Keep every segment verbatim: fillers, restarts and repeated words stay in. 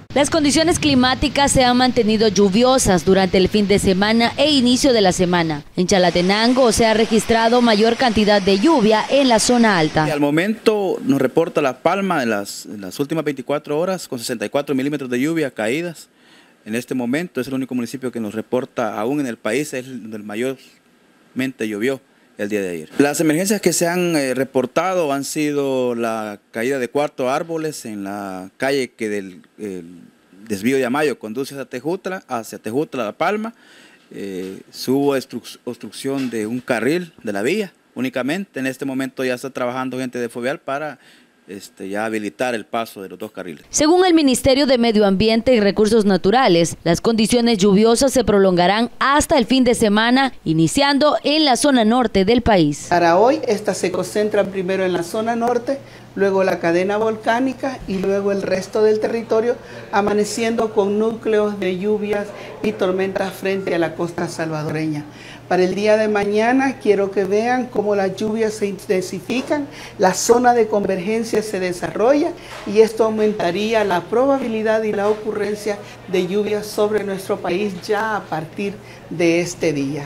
Las condiciones climáticas se han mantenido lluviosas durante el fin de semana e inicio de la semana. En Chalatenango se ha registrado mayor cantidad de lluvia en la zona alta. Y al momento nos reporta La Palma en las, en las últimas veinticuatro horas con sesenta y cuatro milímetros de lluvia caídas. En este momento es el único municipio que nos reporta aún en el país, es donde mayormente llovió el día de ayer. Las emergencias que se han eh, reportado han sido la caída de cuatro árboles en la calle que del el desvío de Amayo conduce hacia Tejutla, hacia Tejutla, La Palma. Eh, hubo obstrucción de un carril de la vía únicamente. En este momento ya está trabajando gente de Fovial para Este, ya habilitar el paso de los dos carriles. Según el Ministerio de Medio Ambiente y Recursos Naturales, las condiciones lluviosas se prolongarán hasta el fin de semana, iniciando en la zona norte del país. Para hoy, estas se concentran primero en la zona norte, luego la cadena volcánica y luego el resto del territorio, amaneciendo con núcleos de lluvias y tormentas frente a la costa salvadoreña. Para el día de mañana quiero que vean cómo las lluvias se intensifican, la zona de convergencia se desarrolla y esto aumentaría la probabilidad y la ocurrencia de lluvias sobre nuestro país ya a partir de este día.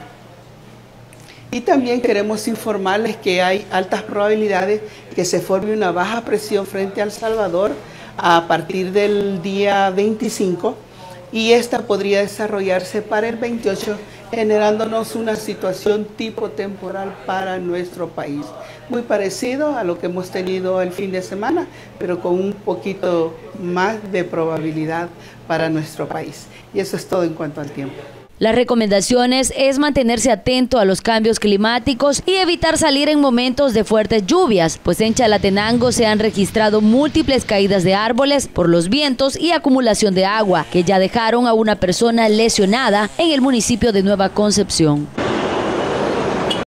Y también queremos informarles que hay altas probabilidades que se forme una baja presión frente a El Salvador a partir del día veinticinco y esta podría desarrollarse para el veintiocho, generándonos una situación tipo temporal para nuestro país. Muy parecido a lo que hemos tenido el fin de semana, pero con un poquito más de probabilidad para nuestro país. Y eso es todo en cuanto al tiempo. Las recomendaciones es mantenerse atento a los cambios climáticos y evitar salir en momentos de fuertes lluvias, pues en Chalatenango se han registrado múltiples caídas de árboles por los vientos y acumulación de agua, que ya dejaron a una persona lesionada en el municipio de Nueva Concepción.